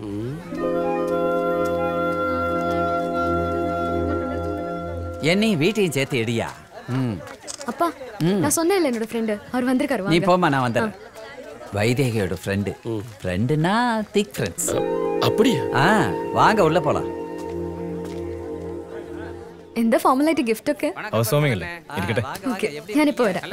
என்னையும் வீட்டையும் சேர்த்து எடியா. அப்பா நான் சொன்னேன்ல என்னோட ஃப்ரெண்ட் அவர் வந்திருக்காரு. நீ போமா, நான் வந்துடுறேன். வைதேகியோட ஃப்ரெண்டு. ஃப்ரெண்டுனா திக் ஃப்ரெண்ட்ஸ். அப்படியா? வாங்க உள்ள போலாம். എന്താ ഫോർമലായിട്ട് ഗിഫ്റ്റ് ഒക്കെ അവസോമിയല്ലേ ഇരിക്കട്ടെ. ഓക്കേ ഞാൻ ഇപ്പോൾ വരാം.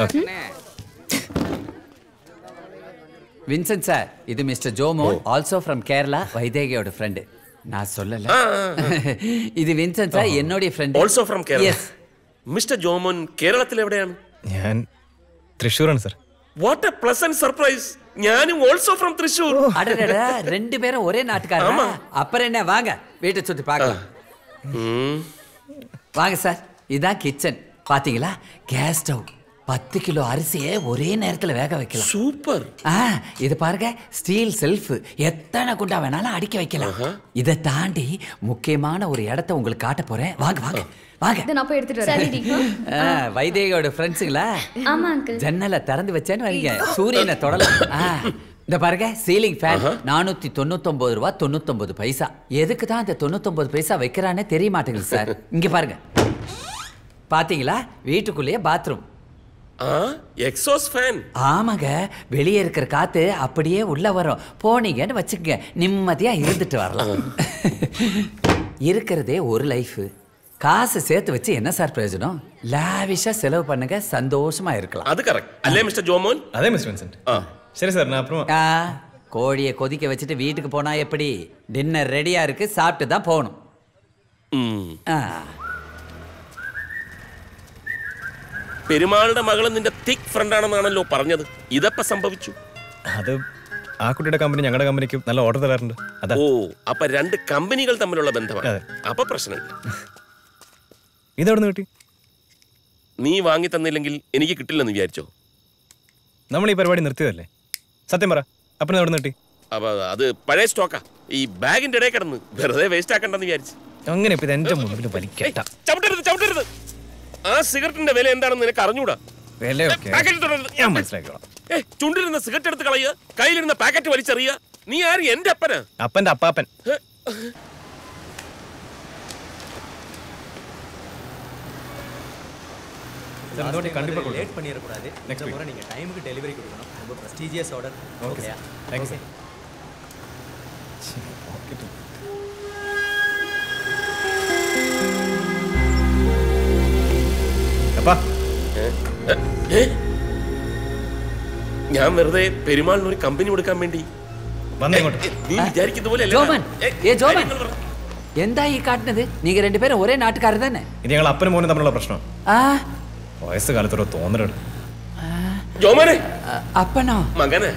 വിൻസെന്റ് സാർ, ഇത് mister Jomon, also from Kerala, വൈദേകിയോட ഫ്രണ്ട്. நான் சொல்லல. ഇത് വിൻസെന്റ് സാർ എന്നോட friend. Also from Kerala. Yes. Mister Jomon കേരളത്തിൽ എവിടെയാണ്? ഞാൻ തൃശ്ശൂരാണ് sir. What a pleasant surprise. ഞാനും ആൾസോ ഫ്രം തൃശ്ശൂർ. അടടടാ, രണ്ടുപേരും ഒരേ നാട്ടുകാരാ. അപ്പറ என்ன வாங்க வீட்டை சுத்தி பார்க்கலாம். வாங்க சார், இதான் கிச்சன். பாத்தீங்களா, கேஸ் ஸ்டவ். 10 கிலோ அரிசியை ஒரே நேரத்துல வேக வைக்கலாம். சூப்பர். இது பாருங்க, ஸ்டீல் செல்ஃப். எத்தனை குண்டா வேணாலும் அடுக்கி வைக்கலாம். இதை தாண்டி முக்கியமான ஒரு இடத்தை உங்களுக்கு காட்ட போறேன். வாங்க வாங்க வாங்க. இத நான் போய் எடுத்துட்டு வரேன். வைதேகியோட ஃப்ரெண்ட்ஸுங்களா? ஆமா அங்கிள். ஜன்னலை திறந்து வச்சேன்னு வைங்க, சூரியனை தொடலாம். இந்த பாருங்க, சீலிங் ஃபேன் 499 ரூபா 99 பைசா. எதுக்கு தான் அந்த 99 பைசா வைக்கிறானே தெரிய மாட்டேங்குது சார். இங்க பாருங்க, பாத்தீங்களா, வீட்டுக்குள்ளேயே பாத்ரூம். Exhaust fan. ஆமாங்க, வெளியே இருக்கிற காத்து அப்படியே உள்ள வரும். போனீங்கன்னு வச்சுக்கங்க, நிம்மதியா இருந்துட்டு வரலாம். இருக்கிறதே ஒரு லைஃப். காசு சேர்த்து வச்சு என்ன சார் பிரயோஜனம்? லாவிஷா செலவு பண்ணுங்க, சந்தோஷமா இருக்கலாம். அது கரெக்ட் அல்லே மிஸ்டர் ஜோமோன்? அதே மிஸ்டர் வின்சென்ட். சரி சார், நான் அப்புறம். கோழியை கொதிக்க வச்சுட்டு வீட்டுக்கு போனா எப்படி? டின்னர் ரெடியா இருக்கு, சாப்பிட்டு தான் போகணும். പെരുമാളുടെ മകള് നിന്റെ തിക് ഫ്രണ്ട് ആണെന്നാണല്ലോ പറഞ്ഞത്. ഇതെപ്പോ സംഭവിച്ചു? അത് ആ കുട്ടിയുടെ കമ്പനി ഞങ്ങളുടെ കമ്പനിക്ക് നല്ല ഓർഡർ തരാറുണ്ട്. ഓ, അപ്പൊ രണ്ട് കമ്പനികൾ തമ്മിലുള്ള ബന്ധമാണ്. അപ്പൊ പ്രശ്നമില്ല. ഇതെവിടെ നിന്ന് കിട്ടി? നീ വാങ്ങി തന്നില്ലെങ്കിൽ എനിക്ക് കിട്ടില്ലെന്ന് വിചാരിച്ചോ? നമ്മൾ ഈ പരിപാടി നിർത്തിയതല്ലേ? സത്യം പറ, അപ്പം എവിടെ നിന്ന് കിട്ടി? അപ്പൊ അത് പഴയ സ്റ്റോക്കാ. ഈ ബാഗിന്റെ ഇടയിൽ കിടന്ന് വെറുതെ വേസ്റ്റ് ആക്കണ്ടെന്ന് വിചാരിച്ചു. അങ്ങനെ ഇപ്പൊ എന്റെ മുമ്പിൽ വലിക്കട്ട. ചവിട്ടരുത് ചവിട്ടരുത്. ആ സിഗരറ്റിന്റെ വില എന്താണെന്ന് നിനക്ക് അറിഞ്ഞൂടാ. ഞാൻ മനസ്സിലാക്കിയോളാം. ചുണ്ടിരുന്ന സിഗരറ്റ് എടുത്ത് കളയുക, കയ്യിലിരുന്ന പാക്കറ്റ് വലിച്ചെറിയുക. നീ ആര്? എന്റെ അപ്പനാ? അപ്പന്റെ അപ്പാപ്പൻ. கண்டிப்பா லேட் பண்ணிர கூடாது. நெக்ஸ்ட் முறை நீங்க டைமுக்கு டெலிவரி கொடுக்கணும். ரொம்ப prestigious order. Okay sir. Thanks sir. Okay. அப்பா ഞാൻ വെറുതെ പെരുമാളിന് ഒരു കമ്പനി കൊടുക്കാൻ വേണ്ടി വന്നേങ്ങോട്ട്. നീ വിചാരിക്കുന്ന പോലെ ജോമൻ, എന്താ ഈ കാട്ടുന്നത്? നീங்க ரெண்டு பேரும் ഒരേ നാട്ടുകാരൻ തന്നെ. ഇത് ഞങ്ങൾ അപ്പനും മോനും തമ്മിലുള്ള പ്രശ്നം. വയസ്സുകാലത്തോടെ തോന്നലുണ്ട്. ജോമനെ. അപ്പനോ മകനെ?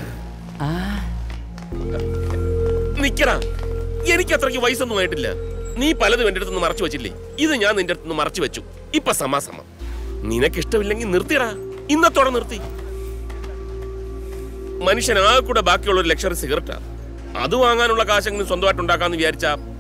നിക്കടാ, എനിക്ക് അത്രയ്ക്ക് വയസ്സൊന്നും ആയിട്ടില്ല. നീ പലതും എന്റെ അടുത്ത് മറച്ചു വെച്ചില്ലേ? ഇത് ഞാൻ നിന്റെ അടുത്ത് മറച്ചു വെച്ചു. ഇപ്പൊ സമാസമം. നിനക്കിഷ്ടമില്ലെങ്കിൽ നിർത്തിയടാ. ഇന്നത്തോടെ നിർത്തി. മനുഷ്യൻ ആ കൂടെ ബാക്കിയുള്ള ഒരു ലക്ഷറി സിഗരറ്റാ. അത് വാങ്ങാനുള്ള കാശെങ്കിലും സ്വന്തമായിട്ട് ഉണ്ടാക്കാന്ന് വിചാരിച്ചാ